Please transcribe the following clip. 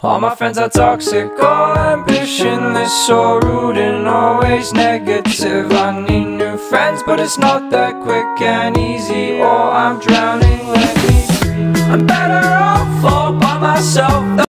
All my friends are toxic, all ambitionless, so rude and always negative. I need new friends, but it's not that quick and easy, or I'm drowning, let me free. I'm better off all by myself.